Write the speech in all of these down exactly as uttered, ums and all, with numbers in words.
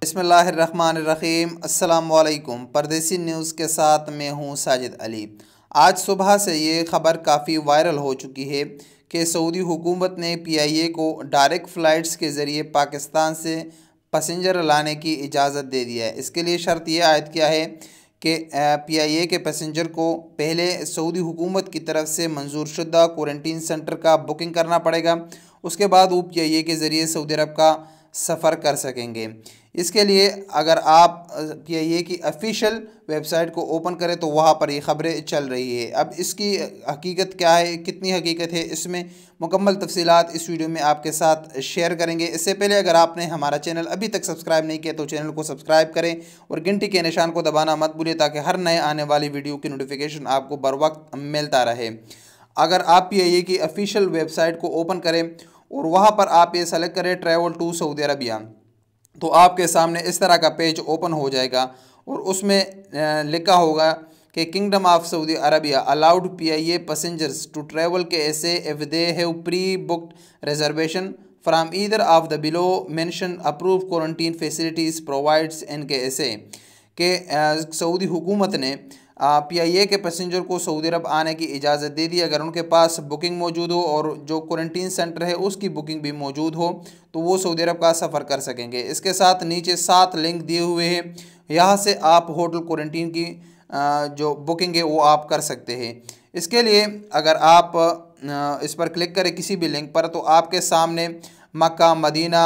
बिस्मिल्लाहिर्रहमानिर्रहीम। अस्सलाम वालेकुम। परदेसी न्यूज़ के साथ मैं हूँ साजिद अली। आज सुबह से ये ख़बर काफ़ी वायरल हो चुकी है कि सऊदी हुकूमत ने पी आई ए को डायरेक्ट फ़्लाइट्स के ज़रिए पाकिस्तान से पैसेंजर लाने की इजाज़त दे दिया है। इसके लिए शर्त यह आयद किया है कि पी आई ए के पैसेंजर को पहले सऊदी हुकूमत की तरफ से मंजूर शुदा क्वारंटीन सेंटर का बुकिंग करना पड़ेगा। उसके बाद वो पी आई ए के ज़रिए सऊदी अरब का सफ़र कर सकेंगे। इसके लिए अगर आप पी आई ए की ऑफिशियल वेबसाइट को ओपन करें तो वहाँ पर ये ख़बरें चल रही है। अब इसकी हकीकत क्या है, कितनी हकीकत है, इसमें मुकम्मल तफसीलात इस वीडियो में आपके साथ शेयर करेंगे। इससे पहले अगर आपने हमारा चैनल अभी तक सब्सक्राइब नहीं किया तो चैनल को सब्सक्राइब करें और घंटी के निशान को दबाना मत भूलिए ताकि हर नए आने वाली वीडियो की नोटिफिकेशन आपको बर वक्त मिलता रहे। अगर आप पी आई ए की ऑफिशियल वेबसाइट को ओपन करें और वहाँ पर आप ये सेलेक्ट करें ट्रैवल टू सऊदी अरबिया, तो आपके सामने इस तरह का पेज ओपन हो जाएगा और उसमें लिखा होगा कि kingdom of Saudi Arabia allowed P I A passengers to travel KSA if they have pre booked reservation from either of the below mention approve quarantine facilities provides an KSA के Saudi हुकूमत ने P I ए के passenger को Saudi अरब आने की इजाज़त दे दी अगर उनके पास बुकिंग मौजूद हो और जो क्वारंटीन सेंटर है उसकी बुकिंग भी मौजूद हो तो वो सऊदी अरब का सफ़र कर सकेंगे। इसके साथ नीचे सात लिंक दिए हुए हैं, यहाँ से आप होटल क्वारंटीन की जो बुकिंग है वो आप कर सकते हैं। इसके लिए अगर आप इस पर क्लिक करें किसी भी लिंक पर तो आपके सामने मक्का, मदीना,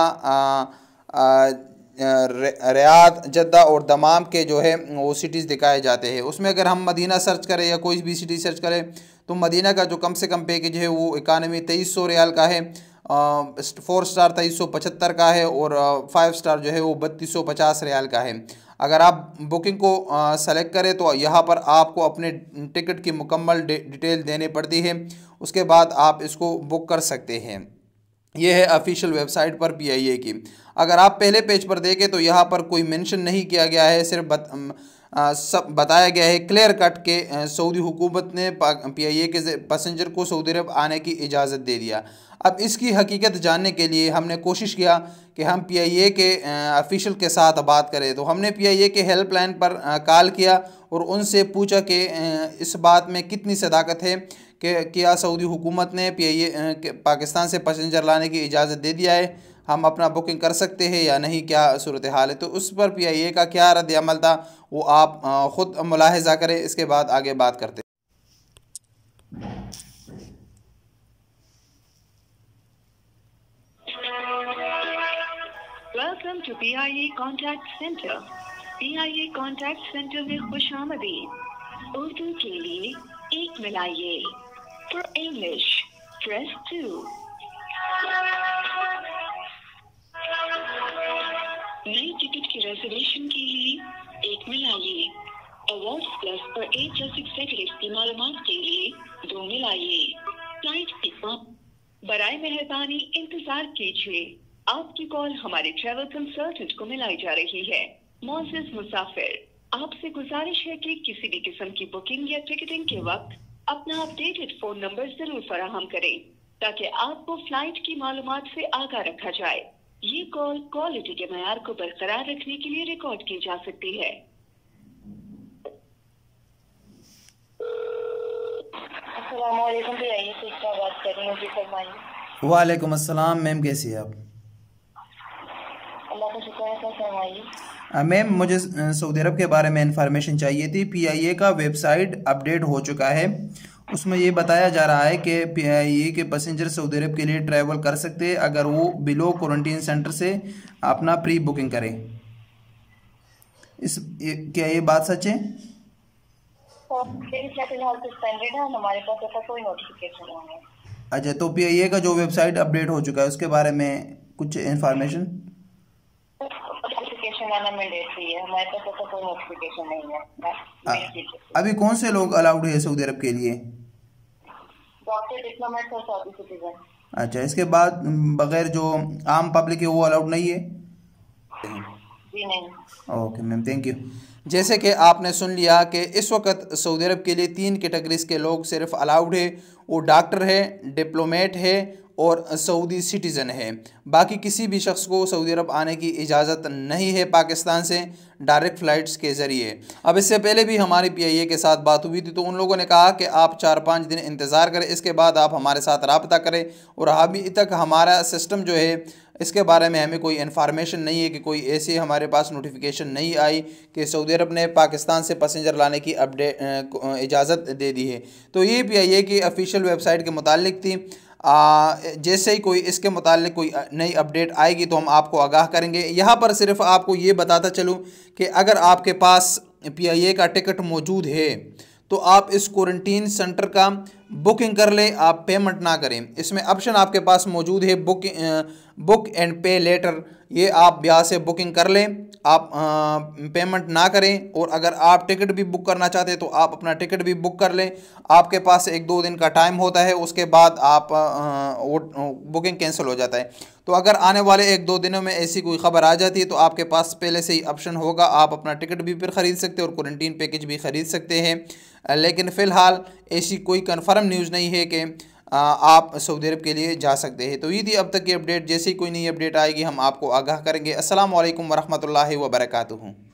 रियाद, जद्दा और दमाम के जो है वो सिटीज़ दिखाए जाते हैं। उसमें अगर हम मदीना सर्च करें या कोई भी सिटी सर्च करें तो मदीना का जो कम से कम पैकेज है वो इकानमी तेईस सौ रियाल का है, फोर स्टार तेईस सौ पचहत्तर का है और फाइव स्टार जो है वो बत्तीस सौ पचास रियाल का है। अगर आप बुकिंग को सेलेक्ट करें तो यहाँ पर आपको अपने टिकट की मुकम्मल डिटेल देनी पड़ती है, उसके बाद आप इसको बुक कर सकते हैं। ये है ऑफिशियल वेबसाइट पर पी आई ए की। अगर आप पहले पेज पर देखें तो यहाँ पर कोई मेंशन नहीं किया गया है, सिर्फ बत, आ, सब बताया गया है क्लियर कट के सऊदी हुकूमत ने पी आई ए के पैसेंजर को सऊदी अरब आने की इजाज़त दे दिया। अब इसकी हकीकत जानने के लिए हमने कोशिश किया कि हम पी आई ए के ऑफिशियल के साथ बात करें, तो हमने पी आई ए के हेल्पलाइन पर कॉल किया और उनसे पूछा कि इस बात में कितनी सदाकत है कि क्या सऊदी हुकूमत ने पी आई ए पाकिस्तान से पैसेंजर लाने की इजाज़त दे दिया है, हम अपना बुकिंग कर सकते हैं या नहीं, क्या सूरत हाल है। तो उस पर पी आई ए का क्या रद्द अमल था वो आप ख़ुद मुलाहिज़ा करें, इसके बाद आगे बात करते हैं। Welcome to P I A contact centre. P I A contact centre में खुश आमदीद। उर्दू के लिए एक मिलाइए। For English press two. नई टिकट की रिजर्वेशन के लिए एक मिलाइए। अवार्ड्स प्लस और ए प्लस एग्जीक्यूटिव की मालूमात के लिए दो मिलाइए। फ्लाइट टिकट बराए मेहरबानी इंतजार कीजिए, आपकी कॉल हमारे ट्रैवल कंसल्टेंट को मिलाई जा रही है। मोअज़्ज़िज़ मुसाफिर, आपसे गुजारिश है कि किसी भी किस्म की बुकिंग या टिकटिंग के वक्त अपना अपडेटेड फ़ोन नंबर ज़रूर फराहम करें ताकि आपको फ़्लाइट की मालूमात से आगाह रखा जाए। ये कॉल क्वालिटी के मयार को बरकरार रखने के लिए रिकॉर्ड की जा सकती है। अस्सलाम वालेकुम, पी आई ए से क्या बात कर रही हूँ, जी फरमाइए। वालेकुम अस्सलाम मैम, कैसी है आप? अल्लाह का शुक्र है, सर फरमाइए। मैम मुझे सऊदी अरब के बारे में इंफॉर्मेशन चाहिए थी। पी आई ए का वेबसाइट अपडेट हो चुका है, उसमें ये बताया जा रहा है कि पी आई ए के पैसेंजर सऊदी अरब के लिए ट्रैवल कर सकते हैं अगर वो बिलो क्वारंटीन सेंटर से अपना प्री बुकिंग करें। इस ये, क्या ये बात सच है? फिलहाल सस्पेंडेड है, हमारे पास ऐसा कोई नोटिफिकेशन नहीं है। अच्छा, तो पी आई ए का जो वेबसाइट अपडेट हो चुका है उसके बारे में कुछ इंफॉर्मेशन? आना मैंडेटरी है, हमारे पास ऐसा कोई नोटिफिकेशन नहीं है। अभी कौन से लोग अलाउड है सऊदी अरब के लिए? डॉक्टर, डिप्लोमेट और सऊदी सिटीजन। अच्छा, इसके बाद बगैर जो आम पब्लिक है वो अलाउड नहीं है? जी नहीं। Okay ma'am, thank you. जैसे कि आपने सुन लिया कि इस वक्त सऊदी अरब के लिए तीन कैटेगरीज के लोग सिर्फ अलाउड है, वो डॉक्टर है, डिप्लोमेट है और सऊदी सिटीज़न है। बाकी किसी भी शख्स को सऊदी अरब आने की इजाज़त नहीं है पाकिस्तान से डायरेक्ट फ़्लाइट्स के ज़रिए। अब इससे पहले भी हमारी पी आई ए के साथ बात हुई थी, तो उन लोगों ने कहा कि आप चार पाँच दिन इंतज़ार करें, इसके बाद आप हमारे साथ रब्ता करें। और अभी तक हमारा सिस्टम जो है इसके बारे में हमें कोई इन्फॉर्मेशन नहीं है कि कोई ऐसी हमारे पास नोटिफिकेशन नहीं आई कि सऊदी अरब ने पाकिस्तान से पैसेंजर लाने की अपडेट इजाज़त दे दी है। तो ये पी आई ए की ऑफिशियल वेबसाइट के मुतालिक थी। आ, जैसे ही कोई इसके मुतालिक कोई नई अपडेट आएगी तो हम आपको आगाह करेंगे। यहाँ पर सिर्फ आपको ये बताता चलूँ कि अगर आपके पास पी आई ए का टिकट मौजूद है तो आप इस क्वारंटीन सेंटर का बुकिंग कर लें, आप पेमेंट ना करें। इसमें ऑप्शन आपके पास मौजूद है book book and pay letter, ये आप यहाँ से बुकिंग कर लें, आप आ, पेमेंट ना करें। और अगर आप टिकट भी बुक करना चाहते हैं तो आप अपना टिकट भी बुक कर लें। आपके पास एक दो दिन का टाइम होता है, उसके बाद आप आ, वो बुकिंग कैंसिल हो जाता है। तो अगर आने वाले एक दो दिनों में ऐसी कोई ख़बर आ जाती है तो आपके पास पहले से ही ऑप्शन होगा, आप अपना टिकट भी फिर ख़रीद सकते हैं और क्वारंटीन पैकेज भी ख़रीद सकते हैं। लेकिन फ़िलहाल ऐसी कोई कन्फर्म न्यूज़ नहीं है कि आप सऊदी अरब के लिए जा सकते हैं। तो ये थी अब तक की अपडेट। जैसे ही कोई नई अपडेट आएगी हम आपको आगाह करेंगे। अस्सलाम वालेकुम वरहमतुल्लाहि वबरकातुहू।